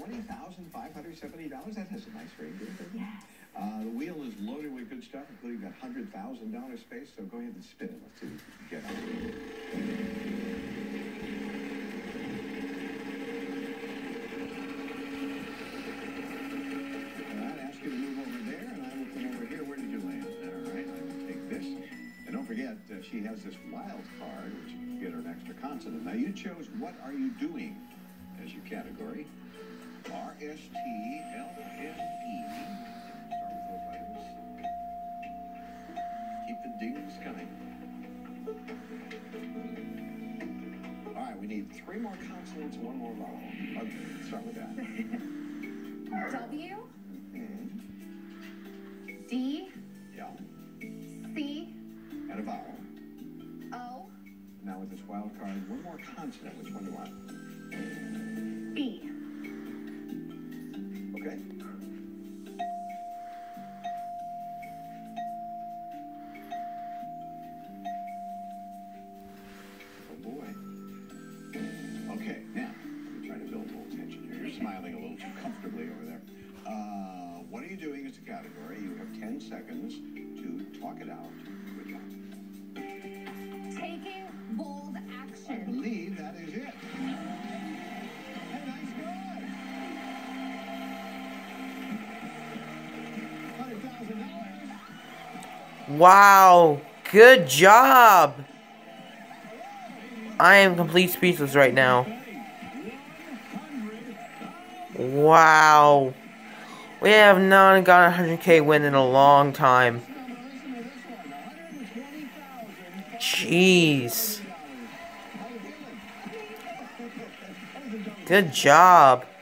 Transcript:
$20,570. That has a nice ring to it. Yes. The wheel is loaded with good stuff, including that $100,000 space. So go ahead and spin it. Let's see what we can get on it. I'd ask you to move over there, and I will come over here. Where did you land? All right, I will take this. And don't forget, she has this wild card, which you can get her an extra consonant. Now, you chose What Are You Doing as your category. R-S-T-L-N-E. Start with those letters. Keep the dings coming. All right, we need 3 more consonants and 1 more vowel. Okay, let's start with that. W. D. Yeah. C. And a vowel. O. Now with this wild card, 1 more consonant. Which one do you want? B. Okay. Oh boy. Okay, now we're trying to build a little tension here. You're smiling a little too comfortably over there. What are you doing as a category? You have 10 seconds to talk it out. Good luck. Taking bold I action. believe that is it. Hey, nice going. $100,000. Wow, good job. I am complete speechless right now. Wow. We have not got a 100K win in a long time. Jeez. Good job.